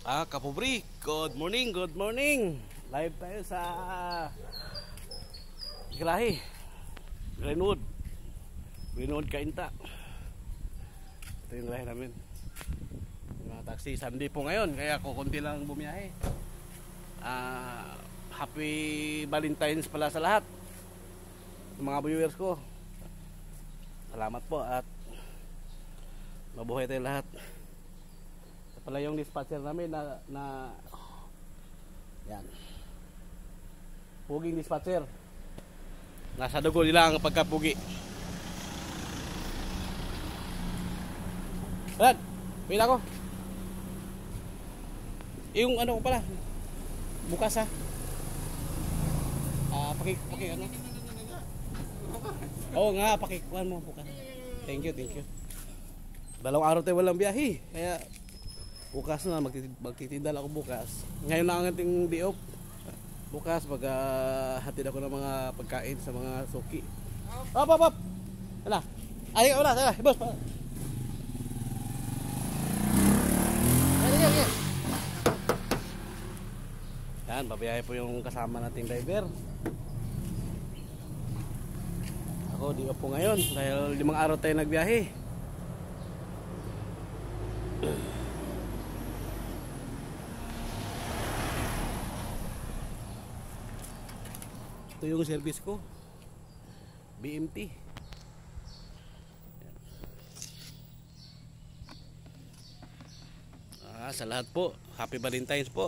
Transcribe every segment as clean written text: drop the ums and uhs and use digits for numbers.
Kapobri, good morning, good morning. Live tayo sa Galahi, Greenwood Kainta. Ito yung galahi namin. Mga taxi, Sunday po ngayon, kaya kukunti lang bumiyahe. Happy Valentine's pala sa lahat, mga viewers ko. Salamat po at mabuhay tayo lahat. Pala yung dispatcher namin na yan, puging dispatcher, nasa dugo nila ang pagkapugi. Brad, pila ko yung ano ko pala bukas ha. Paki ano, oo nga, pakikuhan mo bukas. Thank you. Dalawang araw tayo walang biyahe, kaya bukas na magtitindal ako bukas. Ngayon na ang ating day off. Bukas hatid ako ng mga pagkain sa mga suki. Hop. Ala. Ay, wala, tara, boss. Ay. Yan, babiyahe po yung kasama nating driver. Ako, day off po ngayon dahil 5 araw tayo nagbiyahe. Ito yung service ko, BMT. Sa lahat po, Happy Valentine's po.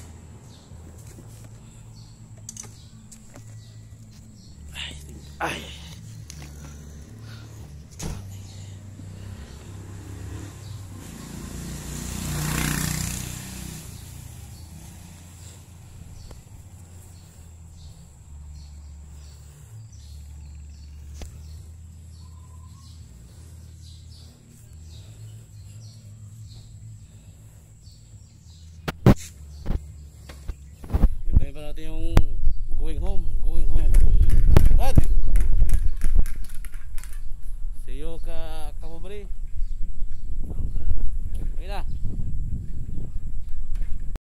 Ay.